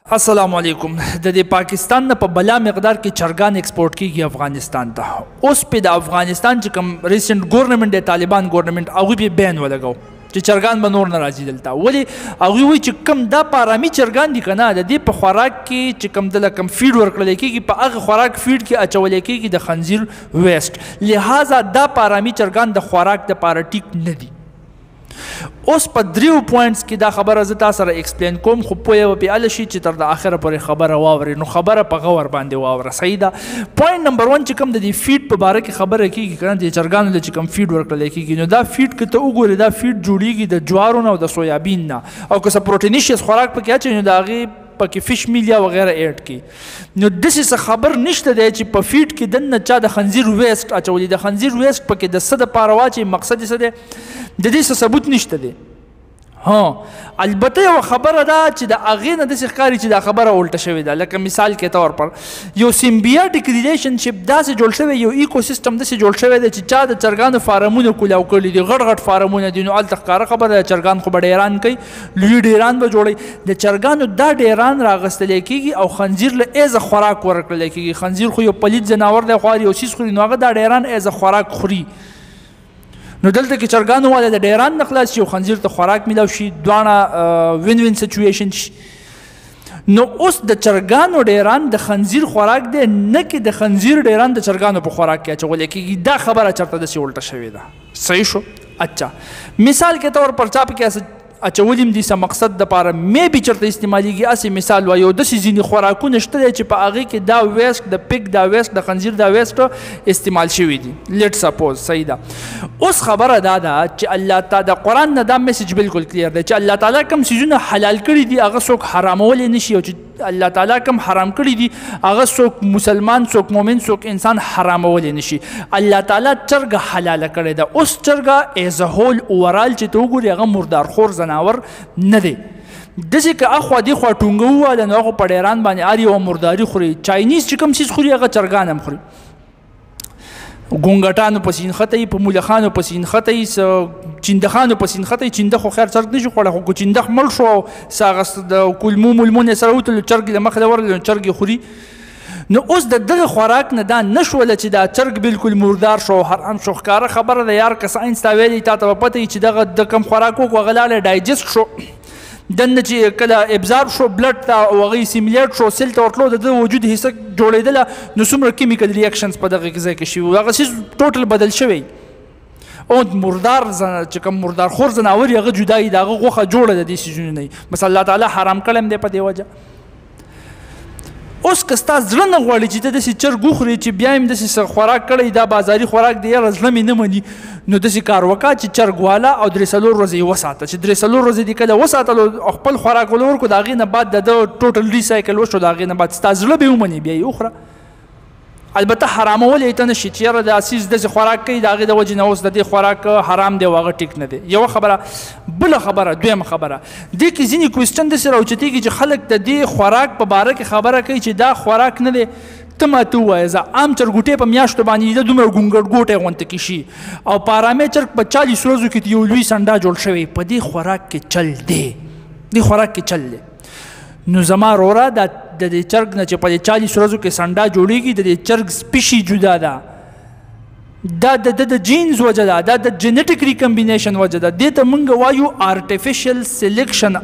السلام علیکم د پاکستان نه په بلا مقدار کې چرګان ایکسپورټ کیږي افغانستان ته. اوس په د افغانستان چې کوم ریسنټ ګورنمنت د طالبان ګورنمنت هغوی به بین ولګاو چې چرګان به نور نه راځي دلته. ولې هغوی وایي چې کوم دا پارامي چرګان دي که نه د دې په خوراک کې چې کوم دله کوم فیډ ورکړلی کېږي په هغه خوراک فیډ کې اچولی کېږي د خنزیر ویسټ، لہذا دا پارامي چرګان د خوراک دپاره ټیک نه دي. اوس په دریو پوینټس کې دا خبره زه تا سره ایکسپلین کوم، خو پوهه به پې هله شي چې تر د آخره پورې خبره واورې، نو خبره په غور باندې واوره. صحیح ده. پوینټ نمبر 1 چې کوم د دې فیډ په باره کې خبره کېږي که نه د چرګانو له چې کوم فیډ ورکړلی کېږي، نو دا فیډ که ته وګورې دا فیډ جوړېږي د جوارو نه او د سویابین نه، او که څه پروټینیشیس خوراک پکې اچوي نو د هغې پکې فش میل یا وغیره ایډ کړي. نو داسې څه خبر نشته دی چې په فیډ کې دننه چا د خنزیر ویسټ اچولی. د خنزیر ویسټ پکې د څه دپاره واچوي، مقصد یې څه دی، د دې څه ثبوت نشته دی. البته یو خبره ده چې د هغې نه داسې ښکاري چې دا خبره الټه شوې ده. لکه مثال کې طور پر یو سیمبیاټیک ریلیشنشپ داسې جوړ شوی، یو ایکو سیسټم داسې جوړ شوی دی چې چا د چرګانو فارمونه کولاو کړي دي، غټ غټ فارمونه دي. نو هلته ښکاره خبره ده چرګان خو به ډیران کوي، لوی ډیران به جوړوي. د چرګانو دا ډیران راغستلی کېږي او خنزیر له ایزه خوراک ورکړلی کېږي. خنزیر خو یو پلید ځناور دی، خو هر یو څیز خوري، نو هغه دا ډیران ایزه خوراک خوري. نو دلته کې چرګانو والا د ډیران نه خلاص شي او خنزیر ته خوراک میلاو شي، دواړه وین وین سچویشن شي. نو اوس د چرګانو ډیران د خنزیر خوراک دی، نه کې د خنزیر ډیران د چرګانو په خوراک کې اچولی کېږي. دا خبره چېرته داسې الټه شوې ده. صحیح شو. اچھا مثال کې طور پر چا پکې اچولیم دي څه مقصد دپاره میبي چېرته استعمالیږي. هسې مثال وایو داسې ځینې خوراکونه شته دی چې په هغې کې دا ویسټ د پګ دا ویسټ د خنزیر دا ویسټ استعمال شوي دي. لیټ سپوز. صحیح ده. اوس خبره دا ده چې الله تعالی د قرآن نه دا میسج بالکل کلیر دی چې الله تعالی کوم څیزونه حلال کړي دي هغه څوک حرامولی نه شي، او چې الله تعالی کوم حرام کړي دي هغه څوک مسلمان، څوک مؤمن، څوک انسان حرامولی نه شي. الله تعالی چرګه حلاله کړې ده. اوس چرګه ایز ا هول اوورال چې ته وګورې هغه مردارخور ځناور نه دی. داسې که اخوا دېخوا ټونګه وواله نو هغه په ډیران باندې هر یوه مرداري خوري. چاینیز چې کوم څیز خوري هغه چرګان هم خوري. ګونګټانو پسې نښته یي، په مولخانو پسې نښته یي، چندخانو پسې نښته یي. چنده خو خیر چرګ نه شي خوړی، خو که چندخ مړ شو او څه هغه د کلمو ملمون یې سره وتلو چرګ یې له مخې ته ورغلل نو چرګ یې خوري. نو اوس د دغه خوراک نه دا نه شوله چې دا چرګ بالکل مردار شو او حرام شو. ښکاره خبره ده یار، که ساینس تا ویلي تا ته به پته وي چې دغه د کوم خوراک وکړو هغه لاړی ډایجسټ شو، دننه چې کله ابزارب شو بلډ ته او هغه سیمیلیټ شو، سیل ته ورتلو د ده وجود حصه جوړېدله، نو څومره کیمیکل ریاکشنز په دغه ځای کې شوي، هغه څیز ټوټل بدل شوی. او مردار چې کوم مردارخور ځناور یې هغه جدا یي، د هغه غوښه جوړه د دې څیزونو نه وي. بس الله تعالی حرام کړی هم دی په دې وجه. اوس که ستا زړه نه غواړي چې ته داسې چرګ وخورې چې بیا هم داسې څه خوراک کړی دا بازاري خوراک دی، یاره زړه مې نه مني، نو داسې کار وکړه چې چرګ والا او 3-4 ورځې یې وساته. چې 3-4 ورځې دې کله وساتلو او خپل خوراک ول ورکړو، د هغې نه بعد د ده ټوټل ریسایکل وشو، د هغې نه بعد ستا زړه به ومني بیا یې وخوره. البته حرامولی ته نه شي چې یاره دا څیز داسې خوراک کوي د هغې د وجې نه اوس د دې خوراک حرام دی او هغه ټیک نه دی. یوه خبره. بله خبره، دویمه خبره، دې کې ځینې کوېسچن داسې راوچتېږي چې خلک د دې خوراک په باره کې خبره کوي چې دا خوراک نه دی. ته ماته ووایه زه عام چرګوټی په میاشتو باندې د دومره ګونګټ ګوټی غونته کې شي او په ارامۍ چرګ په 40 ورځو کې یو لوی سنډا جوړ شوی، په دې خوراک کې چل دی، دې خوراک کې چل دی. نو زما وروره د دې چرګ نه چې په دې 40 ورځو کې سنډا جوړېږي د دې چرګ سپیشي جدا ده، دا د جینز وجه ده، دا د جینیټک ریکمبینیشن وجه ده. دې ته موږ وایو آرټیفیشل سلیکشن.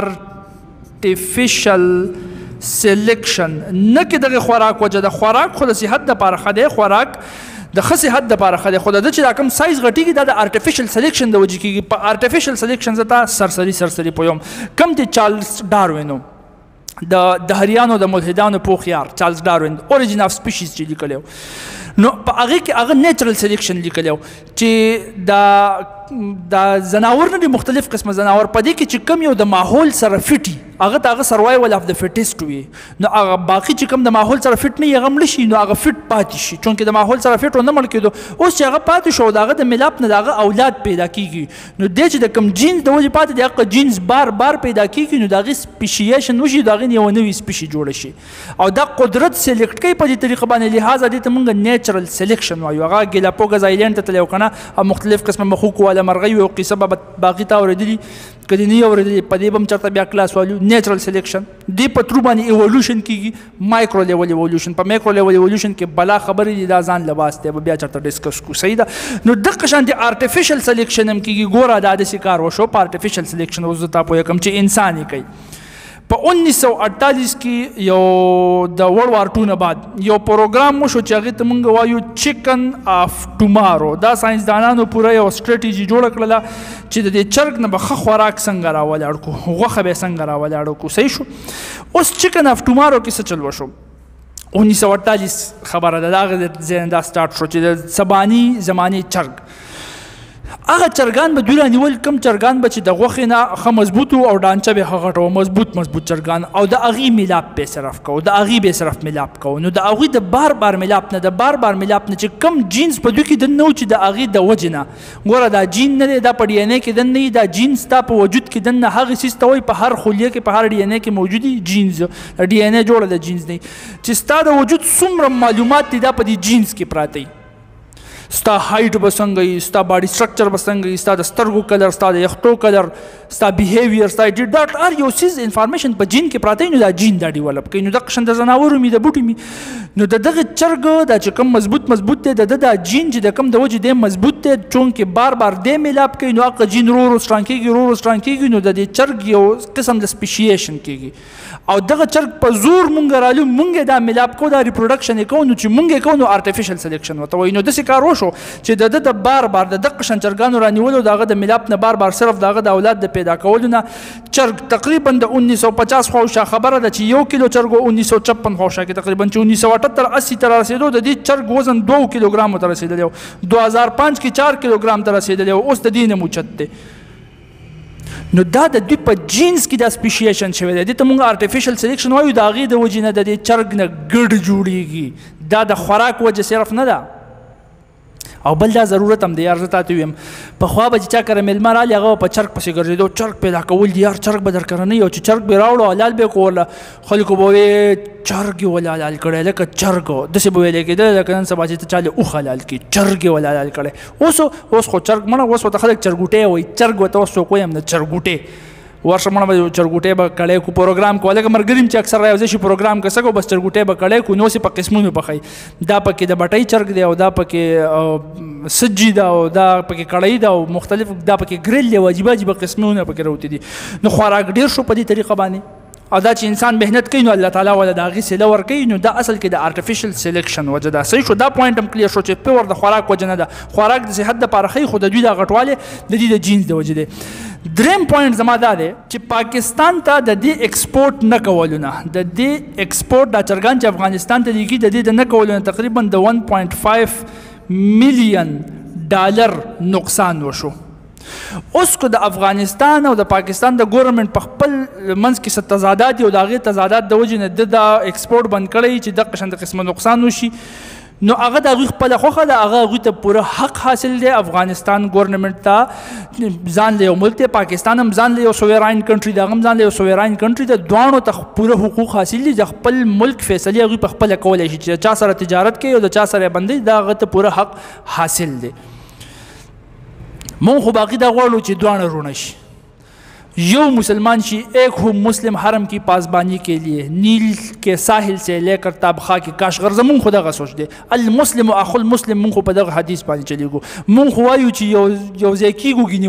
آرټیفیشل سلیکشن نه کې دغه خوراک وجه ده. خوراک خو د صحت دپاره ښه دی، خوراک د ښه صحت دپاره ښه دی، خو د ده چې دا کوم سایز غټېږي دا د آرټیفیشل سلیکشن د وجې کېږي. په آرټیفیشل سلیکشن زه ته سرسري پویم. کوم دی چارلز ډاروین د هریانو د ملحدانو پوخ یار چارلز ډاروین اوریجن آف سپیشیز چې لیکلی و، نو په هغې کې هغه نیچرل سلیکشن لیکلی و چې دا زناور نه دي، مختلف قسمه زناور، په دې کې چې کوم یو د ماحول سره فټ وي هغه ته هغه سروایول اف د فټیسټ وي. نو هغه باقي چې کوم د ماحول سره فټ نه وي هغه مړه شي، نو هغه فټ پاتې شي، چونکې د ماحول سره فټ ونه مړ کېدو. اوس چې هغه پاتې شو د هغه د ملاپ نه د هغه اولاد پیدا کېږي، نو دی چې د کوم جینز د وجې پاتې دی هغه جینز بار پیدا کېږي، نو د هغې سپیشیشن وشي، د هغې نه یوه نوې سپیشي جوړه شي او دا قدرت سلیکټ کوي په دې طریقه باندې. لہٰذا دې ته موږ نیچرل سلیکشن وایو. هغه ګیلاپوګز آیلینډ ته تللی و که نه، او مختلف قسمه مخوکو بالا مرغۍ او قصه به باقي تا اورېدلي که دې نه اورېدلي په دې به هم چېرته بیا کلاس والو نیچرل سلیکشن دې په ترو باندې ایولوشن کېږي مایکرو لیول ایولوشن په مایکرو لیول ایولوشن کې بلا خبرې دي دا ځان لباس دی به بیا چېرته ډسکس کړو صحیح ده نو دغه شان د آرټیفیشل سلیکشن هم کېږي ګوره دا داسې کار وشو په آرټیفیشل سلیکشن اوس زه تا پوهېږم چې انسان یې کوي په 1948 کې یو د ورلډ وار 2 نه بعد یو پروګرام وشو چې هغې ته موږ وایو چکن آف ټومارو دا ساینسدانانو پوره یو سټریټیجي جوړه کړله چې د دې چرګ نه به ښه خوراک څنګه راولاړ کړو غوښه به یې څنګه راولاړ کړو صحیح شو اوس چکن آف ټومارو کې څه چل وشو 1948 خبره ده د هغې ځای نه دا سټارټ شو چې د سباني زمانې چرګ هغه چرګان به دوی رانیول کم چرګان به چې د غوښې نه ښه مضبوط او ډانچه به ښه غټ مضبوط چرګان او د هغې میلاپ به صرف کوو د هغې به صرف میلاپ کوو نو د هغوی د بار بار میلاپ نه چې کم جینس په دوی کې دننه و چې د هغې د وجې نه ګوره دا جین نه دی دا په ډي ان اے کې دننه وي دا جین ستا په وجود کې دننه هغې څیز ته وایي په هر خلیه کې په هر ډي ان اے کې موجود دي جینز د ډي ان اے جوړه د جینز دی چې ستا د وجود څومره معلومات دي دا په دې جینز کې پراته وي ستا هایټ به څنګه وي ستا باډي سټرکچر به څنګه وي ستا د سترګو کلر ستا د یختو کلر ستا بیهیویر ستا دا هر یو څیز انفارمیشن په جین کې پراته وي نو دا جین دا ډیولپ کوي نو دغه قسم د ځناورو مي د بوټي مي نو د دغه چرګ دا چې کوم مضبوط دی د دا جین چې د کوم د وجې دی مضبوط دی چونکې بار بار دی میلاپ کوي نو هغه جین رو سټرانګ کېږي نو د دې چرګ یو قسم د سپیشیشن کېږي او دغه چرګ په زور مونږ رالو مونږ دا میلاپ کوو دا ریپروډکشن یې کوو نو چې مونږ یې کوو نو آرټیفیشل سلیکشن ورته وایي نو داسې کار وشو چې د بار بار د دغه قسم چرګانو رانیولو د هغه د میلاپ نه بار بار صرف د هغه د اولاد د پیدا کولو نه چرګ تقریبا د 1950 خواوشا خبره ده چې 1 کیلو چرګ 1956 خواوشا کې تقریبا چې 1978 80 ته رسېدو د دې چرګ وزن 2 کیلوګرام ته رسېدلی 2005 کې 4 کیلوګرام ته رسېدلی اوس د دې نه موچت دی نو دا د دوی په جینز کې دا سپیشیشن شوی دی دې ته موږ آرټیفیشل سلیکشن وایو د هغې د وجې نه د دې چرګ نه ګډ جوړېږي دا د خوراک وجه صرف نه ده او بل دا ضرورت هم دی یار زه تاته ویم پخوا به چې چا کره میلمه رالي هغه په چرګ پسې ګرځېدو چرګ پیدا کول دي یار چرګ به درکره نه وي او چې چرګ به یې راوړو حلال به یې کوله خلکو به ویې چرګ یې ولې حلال کړی لکه چرګ داسې به ویلی کېدل لکه نن سبا چې ته چا اوښ حلال کړي چرګ یې ولې حلال کړی اوس خو چرګ مړه اوس ورته خلک چرګوټی وایي چرګ ورته اوس څوک وایي هم نه چرګوټی ورشه مړه به چرګوټی به کړی کو پروګرام کو لکه ملګري چې اکثر راځي شي پروګرام که څه کو بس چرګوټی به کړی کو نو سې په قسمونو پخوي دا پکې د بټۍ چرګ دی او دا پکې سجي ده او دا پکې کړی ده او مختلف دا پکې ګریل دی عجیبه قسمونه پکې راوتي دي نو خوراک ډېر شو په دې طریقه باندې او دا چې انسان مهنت کوي نو الله تعالی ولا د هغې سله ورکوي نو دا اصل کې د آرټیفیشل سلیکشن وجه ده صحیح شو دا پوینټ هم کلیر شو چې پیور د خوراک وجه نه ده خوراک د صحت دپاره ښایي خو د دوی دا غټوالی د دې د جینز د وجې دی دریم پوینټ زما دا دی چې پاکستان ته د دې ایکسپورټ نه کولو نه د دې ایکسپورټ دا چرګان چې افغانستان ته لیږي د دې د نه کولو نه تقریبا د 1.5 میلیون ډالر نقصان وشو اوس که د افغانستان او د پاکستان د ګورنمنټ په خپل منځ کې څه تضادات دي او د هغې تضادات د وجې نه د ایکسپورټ بند کړی چې دغه قسم د قسمه نقصان وشي نو هغه د هغوی خپله خوښه ده هغه هغوی ته پوره حق حاصل دی افغانستان ګورنمنټ ته ځان له یو ملک دی پاکستان هم ځان له یو سویراین کنټري دی هغه هم ځان له یو سویراین کنټري دی دواړو ته پوره حقوق حاصل دي د خپل ملک فیصلې هغوی په خپله کولی شي چې چا سره تجارت کوي او د چا سره یې بندوي دا هغه ته پوره حق حاصل دی مونږ خو باقي دا غواړو چې دواړه روڼه شي یو مسلمان شي ایک ہو مسلم حرم کی پاسبانی کے لیے نیل کے ساحل سے لے کر تابخا کی کاشغر زمون خو دغه سوچ دی المسلم اخو المسلم مونږ خو په دغه حدیث باندې چلیږو مونږ خو وایو چې یو ځای کېږو ګینې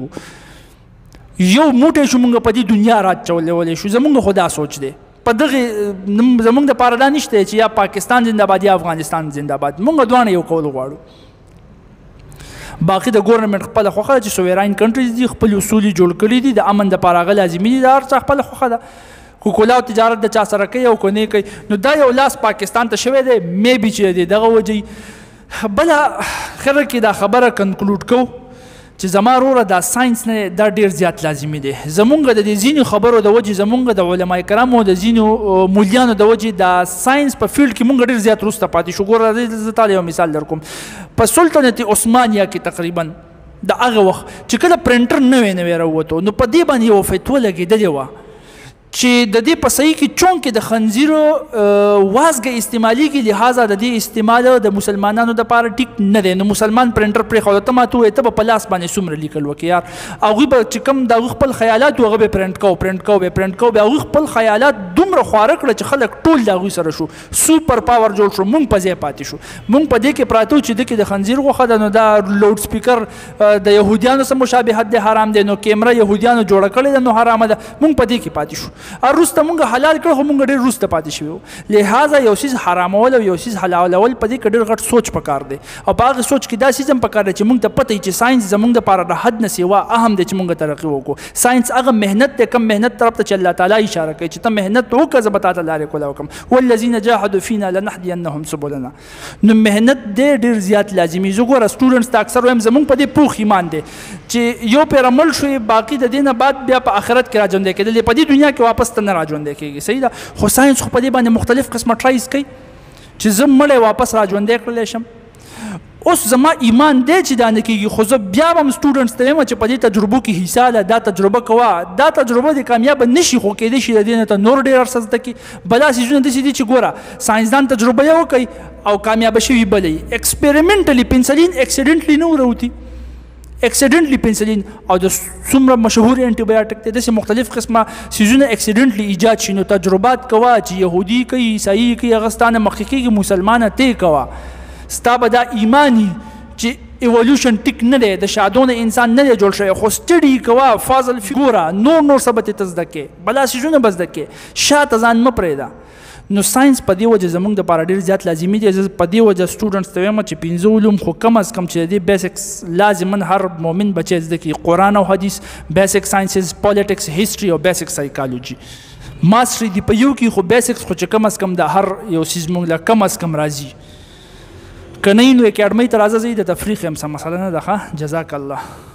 ورکېږو یو موټی شو مونږ په دې دنیا راچولی شو زمونږ خو دا سوچ دی په دغه زمونږ دپاره دا نشته چې یا پاکستان زنده‌باد یا افغانستان زنده‌باد مونږ دواړه یو کول غواړو باقي د ګورنمنټ خپله خوښه ده چې سویراین کنټریز دي خپل اصول یې جوړ کړي دي د امن دپاره هغه لازمي دي د هر چا خپله خوښه ده خو کلاو تجارت د چا سره کوي او که نه کوي نو دا یو لاس پاکستان ته شوی دی میبي چې د دغه وجې بله خره کې دا خبره کنکلوډ کوو چې زما وروره دا ساینس نه دا ډېر زیات لازمي دی زمونږ د دې ځینې خبرو د وجې زمونږ د علما کرامو د ځینو مولیانو د وجې دا ساینس په فیلډ کې مونږ ډېر زیات وروسته پاتې شو ګوره زه تاله یو مثال در کوم په سلطنت عثمانیه کې تقریبا د هغه وخت چې کله پرنټر نوی راووتو نو په دې باندې یو فتوا لګېدلې وه چې د دې په صحیح کې چونکې د خنزیرو وازګه استعمالیږي لهذا د دې استعمال د مسلمانانو دپاره ټیک نه دی. نو مسلمان پرنټر پرېښود ته ما ته ووایې ته به په لاس باندې څومره لیکل وکړې یار. هغوی به چې کوم د هغوی خپل خیالات وو هغه به یې پرنټ کوو بیا هغوی خپل خیالات دومره خواره کړه چې خلک ټول د هغوی سره شو سوپر پاور جوړ شو. موږ په ځای پاتې شو. موږ په دې کې پراته وو چې دې کې د خنزیر غوښه ده نو دا لوډ سپیکر د یهودیانو سره مشابهت دی حرام دی. نو کیمره یهودیانو جوړه کړې ده نو حرامه ده. موږ په دې کې پاتې شو. وروسته مونږ حلال کړ خو مونږ ډېر وروسته پاتې شوي وو. لهذا یو څیز حرامول او یو څیز حلالول په دې کې ډېر غټ سوچ پکار دی. او په هغې سوچ کې دا څیز هم پکار دی چې مونږ ته پته وي چې ساینس زمونږ دپاره د حد نه سوا اهم دی چې مونږ ترقي وکړو. ساینس هغه محنت دی کم محنت طرف ته چې الله تعالی اشاره کوي چې ته محنت وکړه زه به تا ته لارې کولی وکړم. والذین جاهدوا فینا لنهدینهم سبلنا. نو محنت دی ډېر زیات لازمي. زه ګوره سټوډنټس ته اکثر وایم زمونږ په دې پوخ ایمان دی چې یو پیر عمل شوی باقي د دې نه بعد بیا په آخرت کې راژوندی کېدل په دې دنیا کې واپس ته نه راژوندی کېږي. صحیح ده. خو ساینس خو په دې باندې مختلف قسمه ټرایز کوي چې زه مړی واپس راژوندی کړلی شم. اوس زما ایمان دی چې دا نه کېږي خو زه بیا به هم سټوډنټس ته وایم چې په دې تجربو کې حصه ده دا تجربه کوه. دا تجربه دې کامیابه نه شي خو کېدای شي د دې نه ته نور ډېر عرصه زده کړي. بلا څیزونه داسې دي چې ګوره ساینسدان تجربه یې وکوي او کامیابه شوي بله یي. ایکسپریمنټلي پنسلین اکسیډنټلي نه وروتي اکسیډنټلی پنسلین او د څومره مشهور انټي بایوټیک دی داسې مختلف قسمه څیزونه اکسیډنټلی ایجاد شي. نو تجربات کوه چې یهودي کوي عیسایي کوي هغه ستا نه مخکې کېږي مسلمانه ته کوه. ستا به دا ایماني چې ایولوشن ټیک نه دی د شادونه انسان نه دی جوړ شوی خو سټډي کوه فاضل ګوره نور څه به ته زده کړې بلا څیزونه به زده کړې شاته ځان مه پرېږده. نو ساينس په دې وجه زموږ دپاره ډېر زیات لازمي دی. زه په دې وجه سټوډنټس ته وایم چې 5 علوم خو کم از کم چې د دې بیسکس لازما هر مؤمن بچی زده کړي. قرآن او حدیث، بیسک ساینسز، پالیټکس، هیسټري او بیسک سایکالوجي. ماسټري دی په یو کې خو بیسکس خو چې کم از کم د هر یو څیز موږ له کم از کم راځي. که نه نو اکاډمۍ ته راځه زه د تفریح یم څه مسله نه ده. ښه جزاک الله.